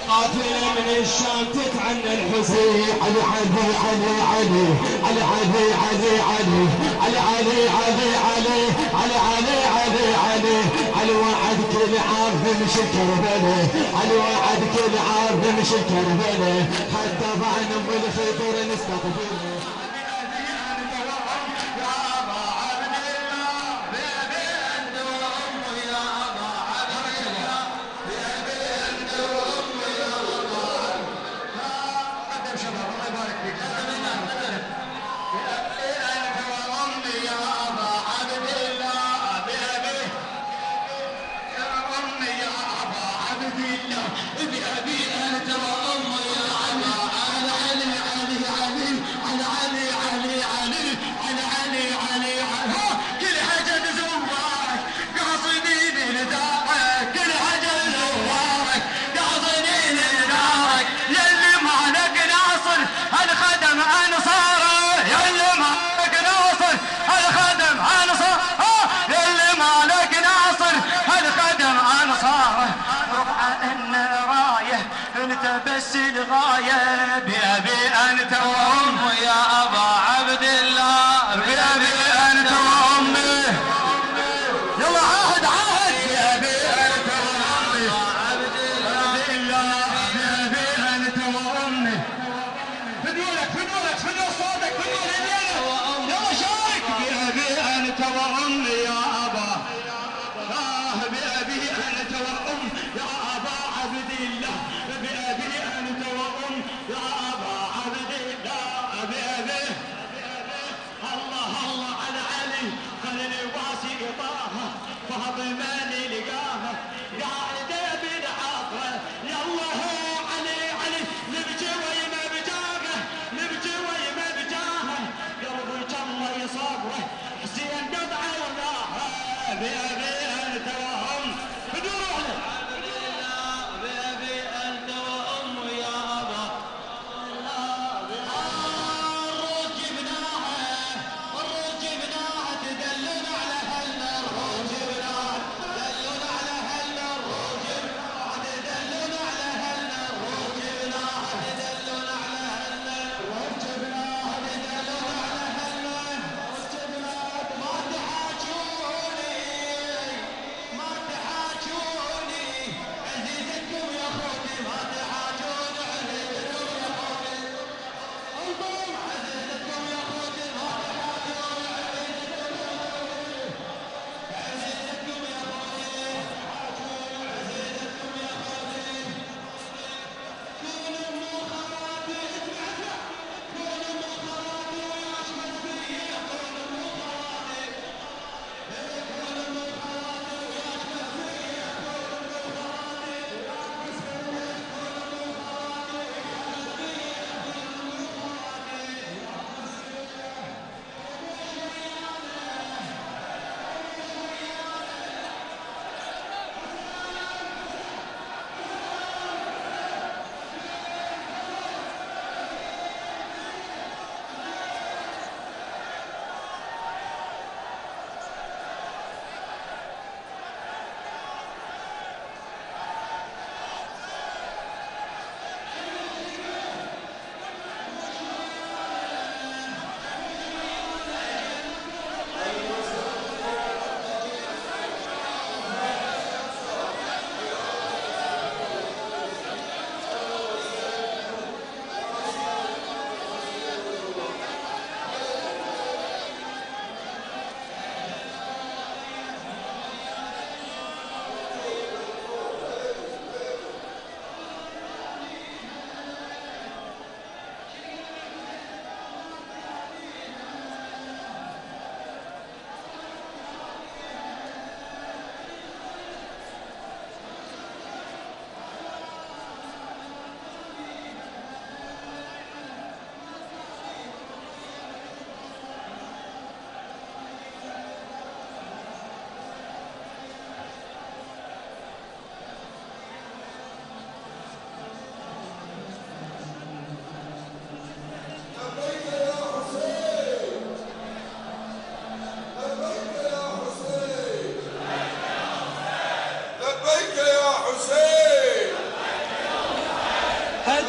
قافلة من الشام تتعنى الحسين. علي علي علي علي علي علي علي علي علي علي علي علي علي علي علي علي علي وعد كل عارف مش كربله. علي وعد كل عارف مش كربله. حتى ضعن بالخيطر نستقبله. بس الغاية بأبي أنت وأمي يا أبا عبد الله. بأبي أنت وأمي. يلا عاهد عاهد. بأبي أنت وأمي عبد الله. بأبي أنت وأمي. فدولك فدولك فدول صوتك فدول الليلة. يلا شارك. بأبي أنت وأمي يا أبا. بأبي أنت وأمي يا أبا عبد الله. بأبي أنت وأم يا أبا عبد الله. بأبي الله الله على علي خلني واسي طه فاطمة لقاها قاعد بالحضرة. يلا هو علي علي نبكي ويما بجاهه نبكي ويما بجاهه قلبك الله يصبره حسين قطعه ولاها. بأبي أنت وأم بدور عليه.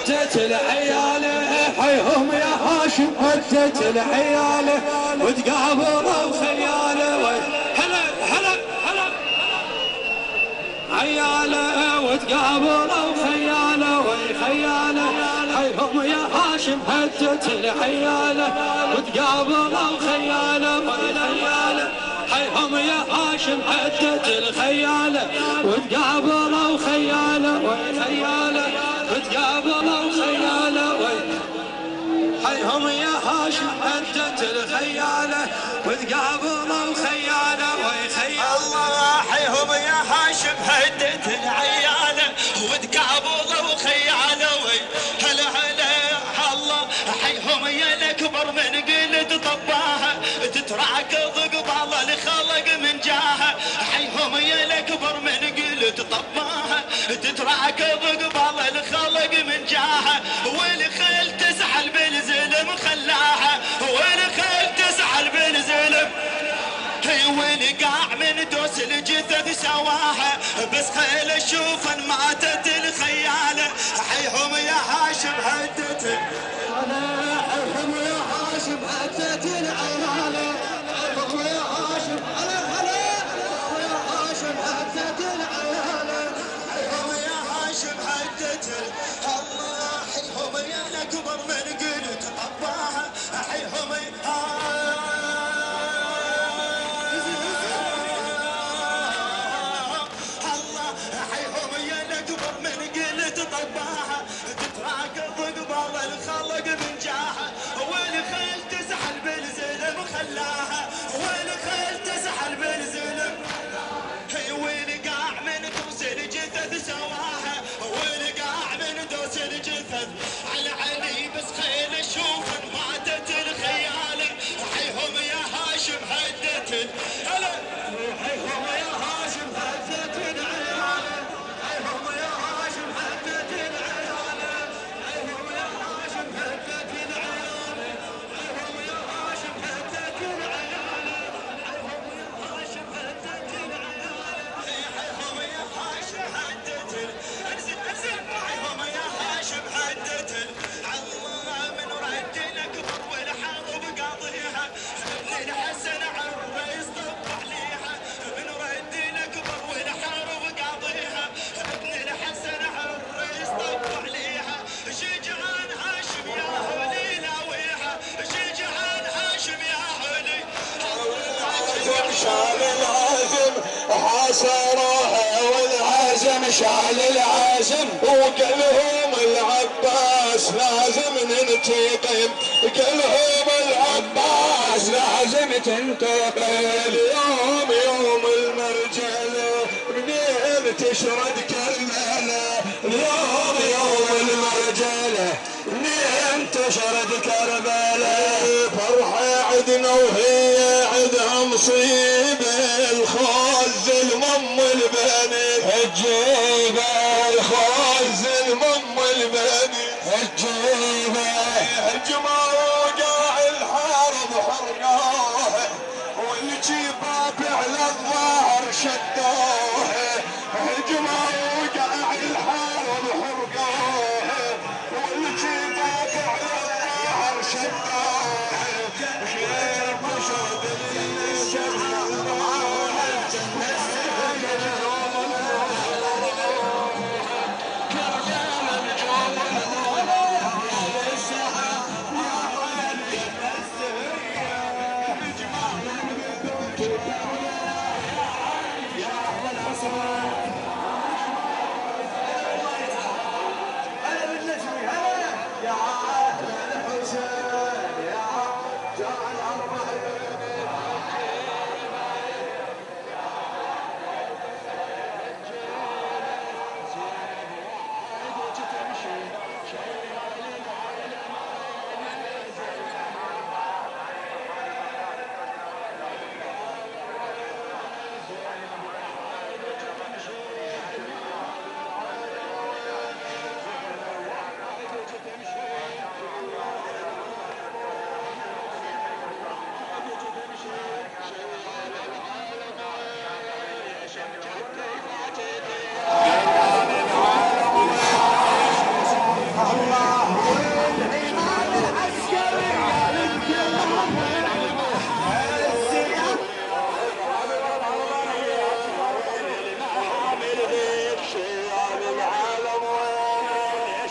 هجت العياله حيهم يا هاشم هجت العياله وتقابلوا خياله هلا هلا هلا عياله وتقابلوا خياله خياله حيهم يا هاشم هجت العياله وتقابلوا خياله خياله حيهم يا هاشم هجت الخياله وتقابلوا خياله خياله وتقابلوا خياله حيهم يا هاشم هجت الخياله وتقابلوا خياله الله حيهم يا هاشم هدت العياله وتقابلوا خياله هلا هلا الله حيهم يا الاكبر من قلت طباها تتراكض قبال الخلق من جاها حيهم يا الاكبر من قلت طباها تتراكض قبال الخلق من جاها والخيل تزعل بالزلم خلاها والخيل تزعل بالزلم ونقاع من دوس الجثث سواها بس خيل اشوف ان ماتت الخياله حيهم يا هاشم هدت حيهم يا هاشم هدت العياله حيهم يا هاشم هلا هلا يا هاشم هدت العياله حيهم يا هاشم هدت الله حيهم يا الاكبر من قلت طباها حيهم طباها تتراكض قبال الخلق من جاها والخيل تزحل بالزلم خلاها والخيل تزحل بالزلم ونقاع من دوس الجثث سواها ونقاع من دوس الجثث على علي بس خيل اشوف ماتت الخياله حيهم يا هاشم هدت هلا حيهم يا هاشم هدت العياله حيهم يا هاشم هدت العياله حيهم يا هاشم هدت العياله حيهم يا هاشم هدت العياله حيهم يا هاشم هدت العياله حيهم يا هاشم هدت انزل انزل حيهم يا هاشم هدت الله من رد الاكبر والحرب قاضيها ابن الحسن عريس طب عليها من رد الاكبر والحرب قاضيها ابن الحسن عريس طب عليها شجعان هاشم يا هولي لاويها شجعان هاشم يا هولي شال العزم حاصروها والعزم شال العزم وقالهم العباس لازم ننتقم قالهم العباس لازم تنتقم يوم يوم المرجله منين تشرد كربلاء اليوم يوم المرجله منين تشرد كربلاء فرحه عدنا وهي عدها مصيبه الخوز المم البني الجيبه الخوز المم البني الجيبه هجموا وقاع الحرب حرقوه والجباب على الظهر شدوه هجموا وقاع الحرب حرقوه والجباب على الظهر شدوه شيخ مشهد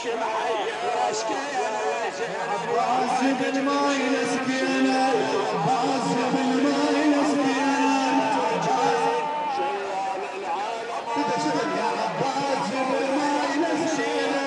هاشم حي سكينة عباس بالماي سكينة عباس بالماي سكينة شوال العالم يا عباس بالماي سكينة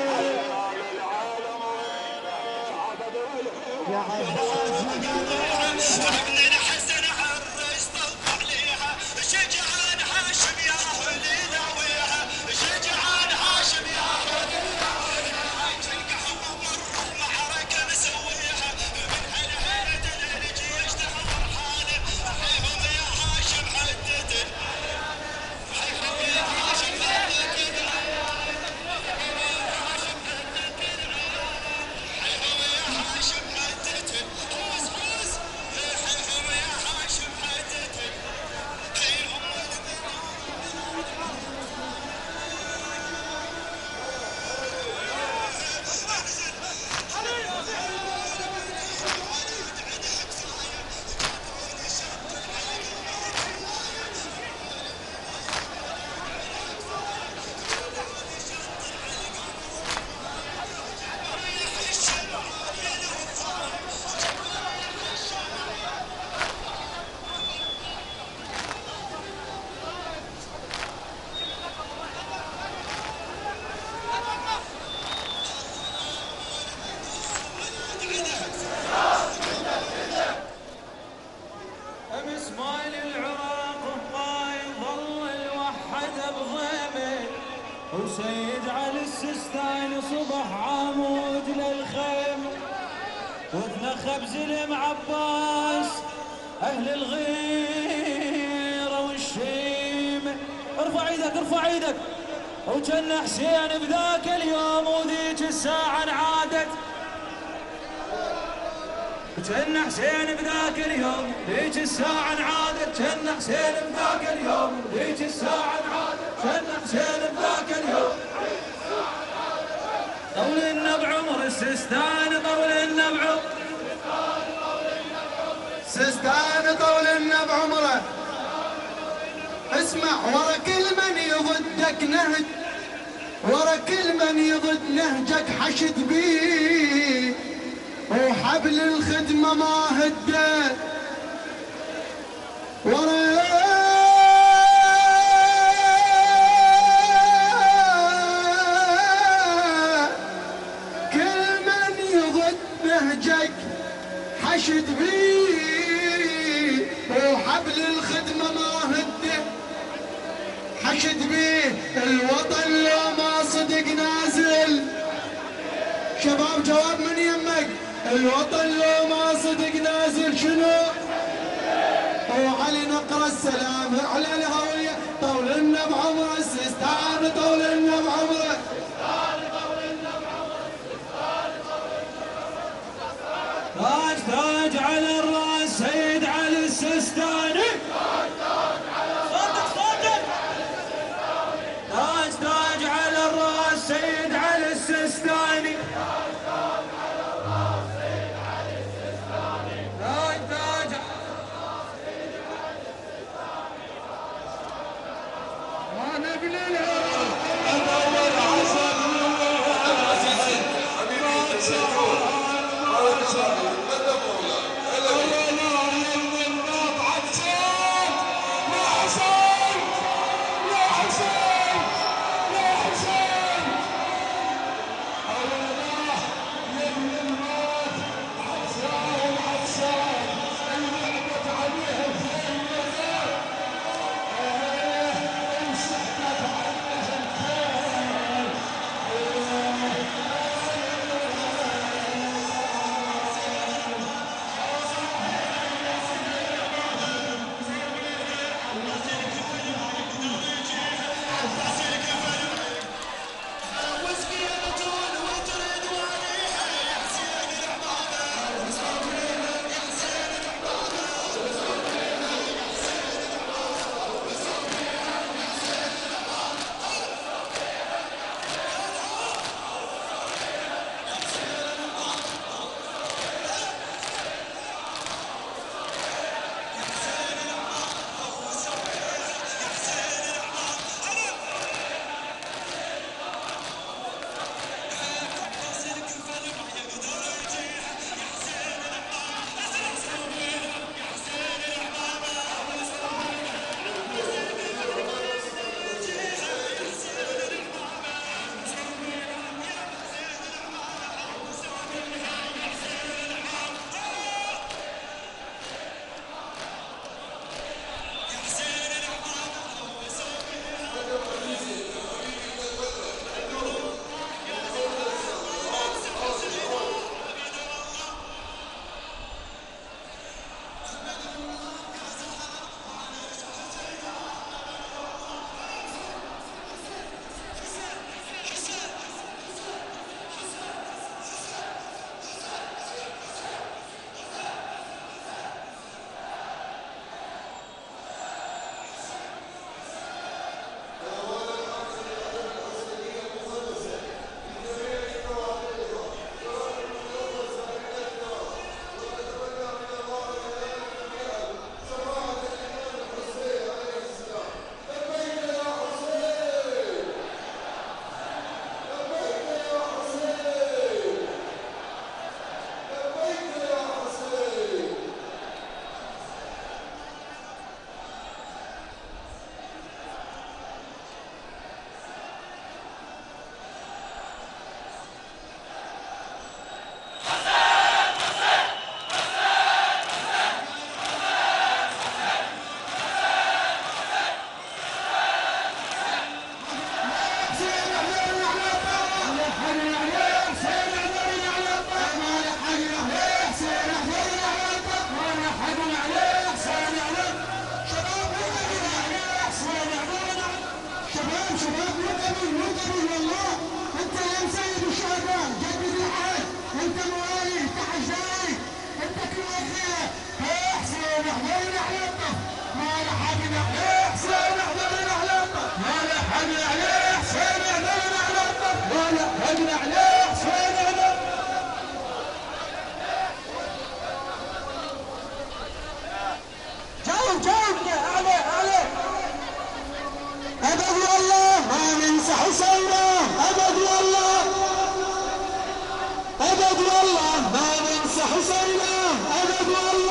يا عباس ابن الحسن حرس طلع عليها شجعان هاشم يا اهلي ذويها شجعان هاشم يا اهلي ذويها تنقحوا مروا المعركه نسويها من هالهيئه الجيش تحور حاله حيهم يا هاشم حدد حيهم يا هاشم حدد اسماعيل العراق الطاي ظل الوحد بضيمه وسيد علي السستاني صبح عمود للخيمه وتنخب زلم عباس اهل الغيره والشيمه. ارفع ايدك ارفع ايدك. وجن حسين بذاك اليوم وذيك الساعه انعادت. جن حسين بذاك اليوم ذيك الساعة انعادت. جن حسين بذاك اليوم ذيك الساعة انعادت. جن حسين بذاك اليوم طول النبع عمر السستان طول النبع سستان طول النبع عمره. اسمع ورا كل من يضدك نهج ورا كل من يضد نهجك حشد بيه وحبل الخدمة ما هدت ورا كل من يضد نهجك حشد بيه وحبل الخدمة ما هدت حشد بيه. الوطن لو ما صدق نازل شباب جواب من يمك. الوطن لو ما صدق نازل شنو؟ وعلي نقرا السلام على الهوية طول النبع عمره السستان طول النبع عمره. تاج تاج على الراس سيد علي السستاني. صوتك صوتك. تاج تاج على الراس سيد علي السستاني. تاج تاج ما نبني الهرم. انت موالي تحجاري انت كوخيه حسين احضرنا على الطف ما لحقنا عليه حسين احضرنا على الطف ما لحقنا عليه حسين احضرنا على الطف ما لحقنا عليه حسين احضرنا جاوبنا عليه ابد والله ما ننسى حسينا ابد والله ابد والله ما ننسى حسينا ابد والله